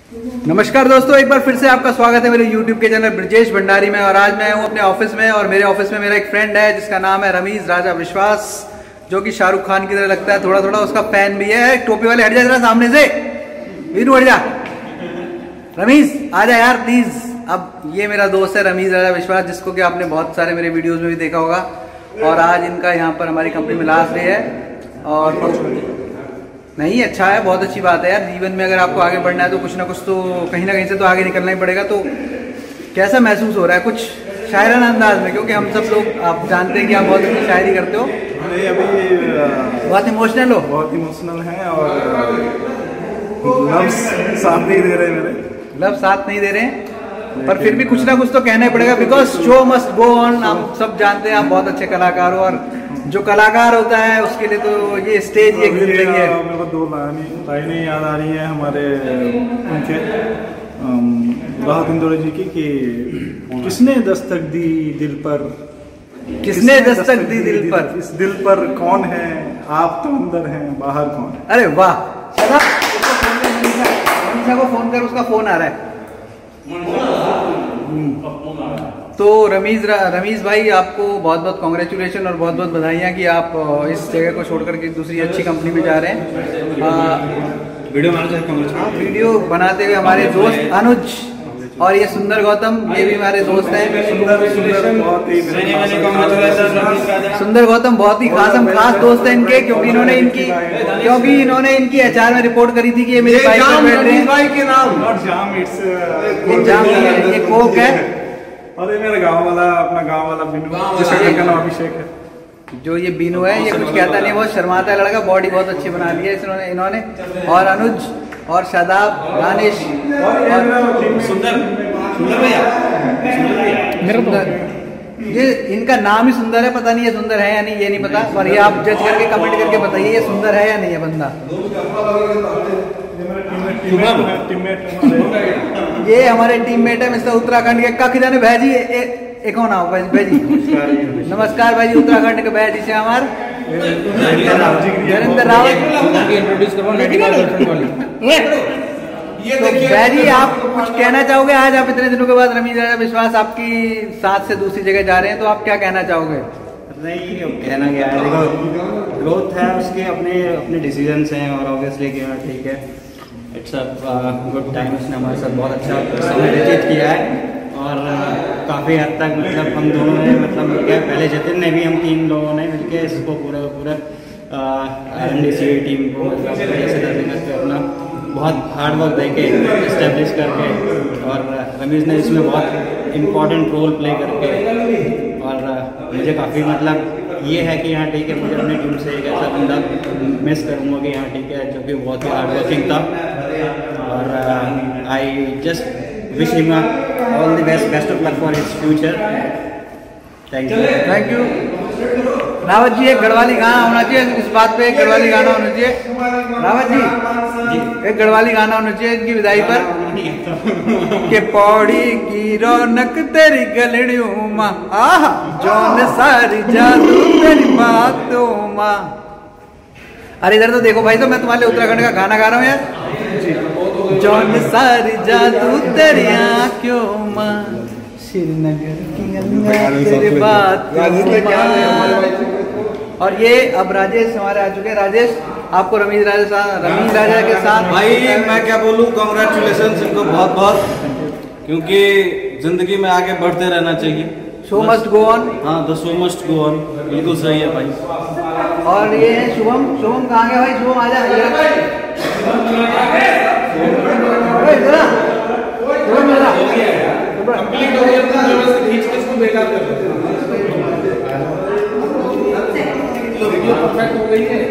नमस्कार दोस्तों, एक बार फिर से आपका स्वागत है मेरे YouTube के चैनल ब्रजेश भंडारी में। और आज मैं हूँ अपने ऑफिस में और मेरे ऑफिस में मेरा एक फ्रेंड है जिसका नाम है रमीज राजा विश्वास, जो कि शाहरुख खान की तरह लगता है, थोड़ा थोड़ा उसका फैन भी है। टोपी वाले हट जा जरा सामने से, वीनू हट जा। रमीज आ जा यार प्लीज। अब ये मेरा दोस्त है रमीज राजा विश्वास, जिसको कि आपने बहुत सारे मेरे वीडियोज में भी देखा होगा। और आज इनका यहाँ पर हमारी कंपनी में लास्ट डे है। और नहीं, अच्छा है, बहुत अच्छी बात है यार। जीवन में अगर आपको आगे बढ़ना है तो कुछ ना कुछ तो कहीं ना कहीं से तो आगे निकलना ही पड़ेगा। तो कैसा महसूस हो रहा है कुछ शायराना अंदाज में, क्योंकि हम सब लोग आप जानते हैं कि आप बहुत अच्छी शायरी करते हो। नहीं, अभी बहुत इमोशनल हो। बहुत इमोशनल है और लफ्ज़ साथ नहीं दे रहे मेरे। लफ्ज़ साथ नहीं दे रहे हैं, पर फिर भी कुछ ना कुछ तो कहना ही पड़ेगा, because show must go on. हम सब जानते हैं आप बहुत अच्छे कलाकार हो, और जो कलाकार होता है उसके लिए तो ये स्टेज एक जिंदगी है। मेरे को दो लाइनें याद आ रही हैं हमारे उनके राहत इंदौरी जी की कि किसने दस्तक दी दिल पर, किसने दस्तक दी दिल पर, इस दिल पर कौन है, आप तो अंदर हैं बाहर कौन है। अरे वाह, मनीषा को फोन कर, उसका फोन आ रहा है। तो रमीज भाई, आपको बहुत बहुत कॉन्ग्रेचुलेशन और बहुत बहुत बधाइयाँ कि आप इस जगह को छोड़कर के दूसरी अच्छी कंपनी में जा रहे हैं। वीडियो बनाते हुए हमारे दोस्त अनुज और ये सुंदर गौतम, ये भी हमारे दोस्त हैं। सुंदर गौतम बहुत ही खास दोस्त हैं इनके, क्योंकि इन्होंने इनकी HR में रिपोर्ट करी थी कि ये मेरे बाइक पर बैठ रहे हैं। ये कोक है। और ये मेरा अपना गांव वाला बिनू, जिसका नाम अभिषेक है। जो ये बीनू है, ये कुछ कहता नहीं, बहुत शर्माता है लड़का। बॉडी बहुत अच्छी बना ली है इन्होंने। और अनुज और शादाब, दानिश और सुंदर ये इनका नाम ही सुंदर है। पता नहीं ये सुंदर है या नहीं, ये नहीं पता, पर ये आप जज करके कमेंट करके बताइए ये सुंदर है या नहीं है बंदा। ये हमारे टीममेट है मिस्टर उत्तराखंड के। कख जाने भाजी एक होना हो भाजी। नमस्कार भाजी, उत्तराखंड के भाजी से हमारे जरिंदर रावत। तो भाजी, आप कुछ कहना चाहोगे? आज आप इतने दिनों के बाद रमीज राजा विश्वास आपकी साथ से दूसरी जगह जा रहे हैं, तो आप क्या कहना चाहोगे? नहीं, कहना क्या है, देखो ग्रोथ है, उसके अपने डिसीजंस हैं और ऑब्वियसली क्या ठीक है, इट्स अ गुड टाइम। उसने हमारे साथ बहुत अच्छा समय व्यतीत किया है और काफ़ी हद तक मतलब हम दोनों ने मतलब मिलकर, पहले जतिन ने भी, हम 3 लोगों ने मिलकर इसको पूरा RNDC टीम को मतलब ऐसे करके अपना बहुत हार्ड वर्क देके इस्टेब्लिश करके, और रमीज ने इसमें बहुत इम्पोर्टेंट रोल प्ले करके, और मुझे काफ़ी मतलब ये है कि यहाँ ठीक है, मुझे अपनी टीम से एक ऐसा बंदा मिस करूँगा कि यहाँ ठीक है, जो कि बहुत ही हार्ड वर्किंग था। और I just wish him all the best of luck for his future. Thank you. Rawat ji, एक गढ़वाली गाना होना चाहिए इस बात पे, एक गढ़वाली गाना होना चाहिए। रावत जी, एक गढ़वाली गाना होना चाहिए इनकी विदाई पर। के पौड़ी की रौनक तेरी गलड़ियों माँ, आहा जौन सारी जादू तेरी बातों माँ। अरे इधर तो देखो भाई, तो मैं तुम्हारे उत्तराखंड का गाना गा रहा हूँ यार। जौन सारी जादू तेरी आँखों माँ, श्रीनगर की तेरी बात। और ये अब राजेश हमारे आ चुके हैं। राजेश, आपको रमीज राजा के साथ भाई मैं क्या बोलूँ, कांग्रेचुलेशन इनको बहुत बहुत, क्योंकि जिंदगी में आगे बढ़ते रहना चाहिए। Show must go on. हाँ, the show must go on, बिल्कुल सही है भाई। और ये है शुभम। शुभम कहाँ गया भाई? शुभम आ जा। परफेक्ट हो गई है।